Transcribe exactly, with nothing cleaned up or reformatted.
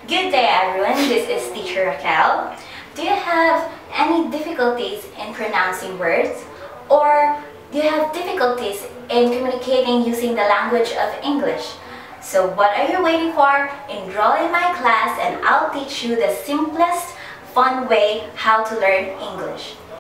Good day everyone, this is Teacher Raquel. Do you have any difficulties in pronouncing words? Or do you have difficulties in communicating using the language of English? So what are you waiting for? Enroll in my class and I'll teach you the simplest, fun way how to learn English.